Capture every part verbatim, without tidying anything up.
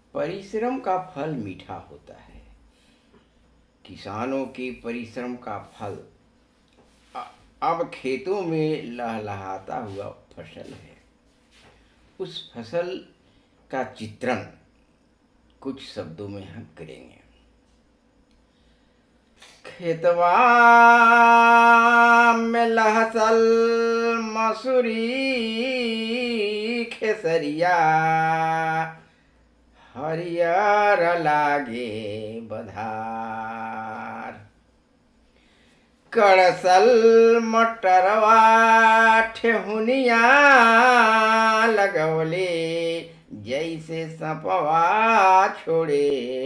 परिश्रम का फल मीठा होता है। किसानों के परिश्रम का फल अब खेतों में लहलहाता हुआ फसल है। उस फसल का चित्रण कुछ शब्दों में हम करेंगे। खेतवा में लहसल मसूरी खेसरिया, हरियर लागे बधार। कड़सल मटरवा ठेहुनिया लगवले, जैसे सपवा छोड़े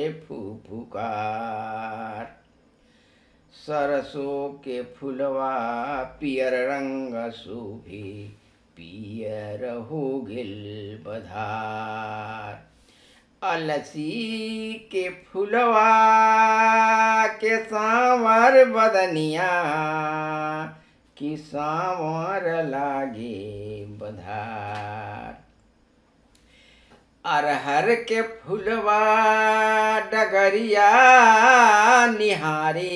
फुफुकार। सरसों के फुलवा पियर रंग शोभे, पियर हो गेल बधार। अलसी के फुलवा के सांवर बदनिया, कि सांवर लागे बधार। अरहर के फुलवा डगरिया निहारे,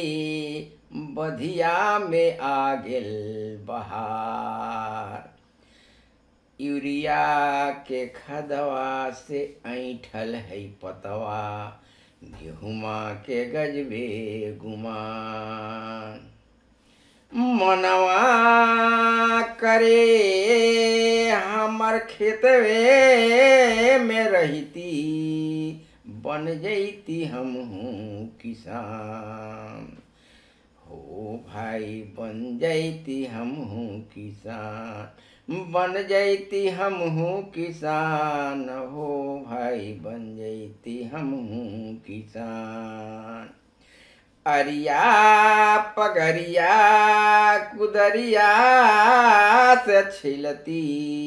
बधिया में आ गेल बहार। यूरिया के खदवा से ऐठल है पतवा, गेहुमा के गजबे गुमान। मनवा करे हमर खेतवे में रहती, बन जैती हमहू किसान। हो भाई बन जैती हमहू किसान, बन जैती हमहू किसान। हो भाई बन जैती हमहू किसान। अरिया पगरिया कुदरिया से छिलती,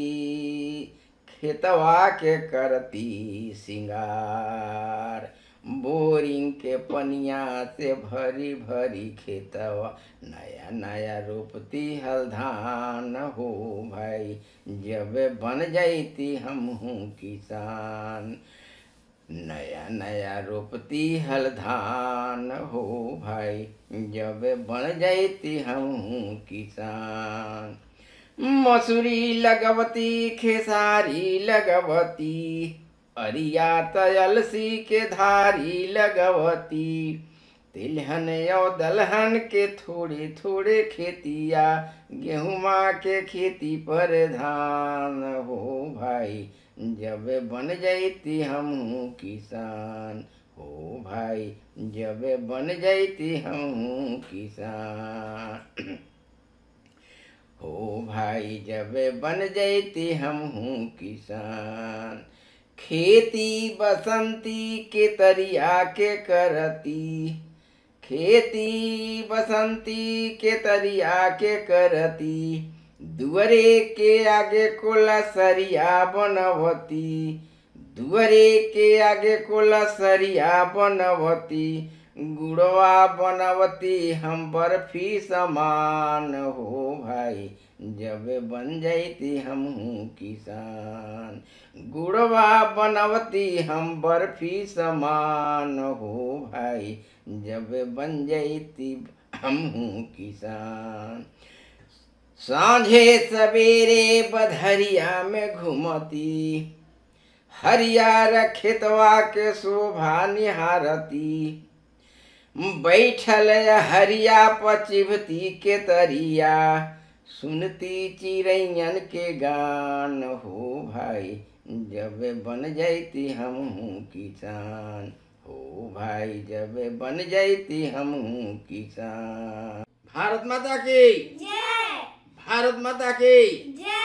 खेतवा के करती सिंगार। बोरिंग के पनिया से भरी भरी खेतवा, नया नया रोपती हल धान। हो भाई जब बन जाती हमहू किसान, नया नया रोपती हल धान। हो भाई जब बन जाती हमहू किसान। मसूरी लगवती खेसारी लगवती, अरिया तयलसी के धारी लगवती। तिलहन यो दलहन के थोड़े थोड़े खेतिया, गेहुमा के खेती पर धान। हो भाई जब बन जाती हमहू किसान। हो भाई जब बन जाती हमहू किसान। हो भाई जब बन जाती हमहू किसान। खेती बसंती के तरिया के करती, खेती बसंती के तरिया के करती। दुअरे के आगे कोलसरिया बनवती, दुअरे के आगे कोलसरिया बनवती। गुड़वा बनवती हम बर्फी समान। हो भाई जब बन जाती हमहू किसान। गुड़वा बनवती हम बर्फी समान। हो भाई जब बन जाती हमहू किसान। सांझे सवेरे बधरिया में घूमती, हरियर खेतवा के शोभा निहारती। बैठल हरिया पचिभती के तरिया, सुनती चिड़ैयन के गान। हो भाई जब बन जाती हमहू किसान। हो भाई जब बन जाती हमहू किसान। भारत माता की जय, भारत माता की जय।